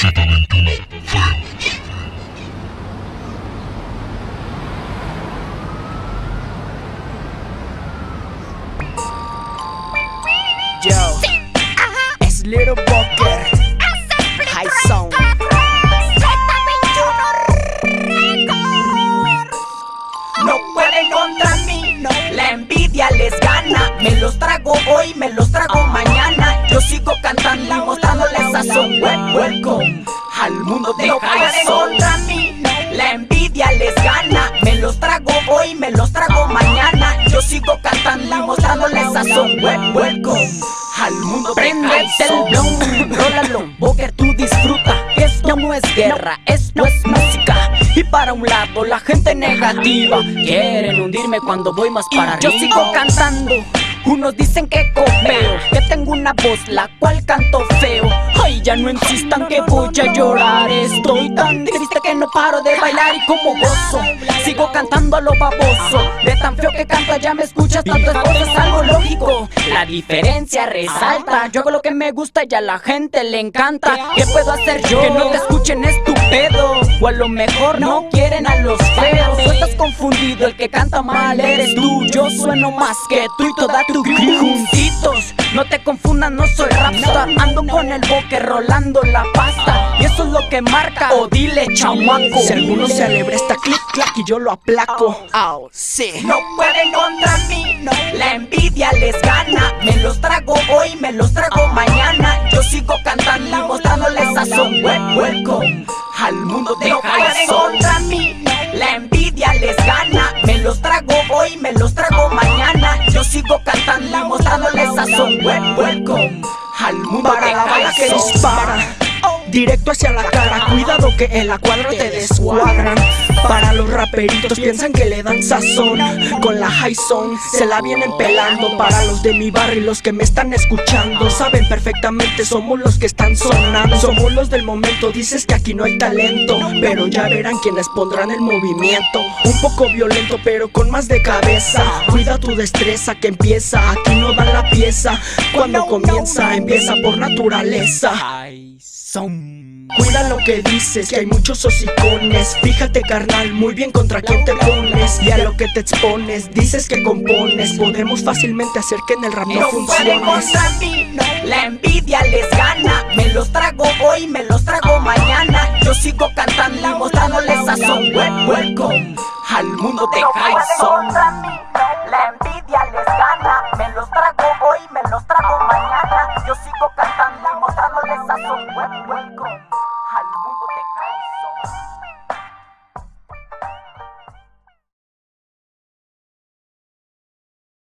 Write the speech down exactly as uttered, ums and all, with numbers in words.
Z veintiuno, feo. Yo, es Little Booker, High Sound. No pueden contra mí, la envidia les gana. Me los trago hoy, me los trago mañana. Yo sigo cantando y mostrándoles sazón. Welcome al mundo de High Sound. No pueden contra mí, la envidia les gana. Me los trago hoy, me los trago mañana. Yo sigo cantando y mostrándoles sazón. Welcome al mundo de High Sound. Prendete el blon, rólalo, Booker, tú disfruta. Esto no es guerra, esto es música. Y para un lado la gente negativa quieren hundirme cuando voy más para arriba. Yo sigo cantando, unos dicen que copeo, que tengo una voz la cual canto feo. Ay, ya no insistan que voy a llorar. Estoy tan triste que no paro de bailar y como gozo. Sigo cantando a lo baboso. De tan feo que canto ya me escuchas, tanto esfuerzo es algo lógico. La diferencia resalta, yo hago lo que me gusta y a la gente le encanta. ¿Qué puedo hacer yo? Que no te escuchen, es tu pedo. O a lo mejor no quieren a los feos. Tú estás confundido, el que canta mal eres tú. Yo sueno más que tú y toda tu crew juntitos. No te confundan, no soy rapstar. Ando con el Booker rolando la pasta. Y eso es lo que marca, o dile chamaco. Si alguno se alegra está clic clac y yo lo aplaco. Oh, sí. No pueden contra mí, la envidia les gana. Me los trago hoy, me los trago mañana. Yo sigo cantando y mostrándoles sazón. Welcome al mundo de High Sound. No pueden contra mí, la envidia les gana. Me los trago hoy, me los trago mañana. Yo sigo cantando y mostrándoles sazón. Welcome al mundo Para de la bala que High Sound. dispara directo hacia la cara, cuidado que en la cuadra te descuadran. Para los raperitos piensan que le dan sazón, con la High Sound se la vienen pelando. Para los de mi barrio y los que me están escuchando, saben perfectamente somos los que están sonando. Somos los del momento, dices que aquí no hay talento, pero ya verán quienes pondrán el movimiento. Un poco violento pero con más de cabeza, cuida tu destreza que empieza. Aquí no dan la pieza, cuando comienza empieza por naturaleza. Cuida lo que dices, que hay muchos hocicones. Fíjate carnal, muy bien contra quién te pones y a lo que te expones. Dices que compones, podemos fácilmente hacer que en el rap no No pueden funciones. contra mí, la envidia les gana. Me los trago hoy, me los trago mañana. Yo sigo cantando y mostrándoles sazón. Welcome al mundo de High Sound. La envidia les gana. Me los trago hoy, me los trago mañana. Yo sigo cantando y mostrándoles sazón. Welcome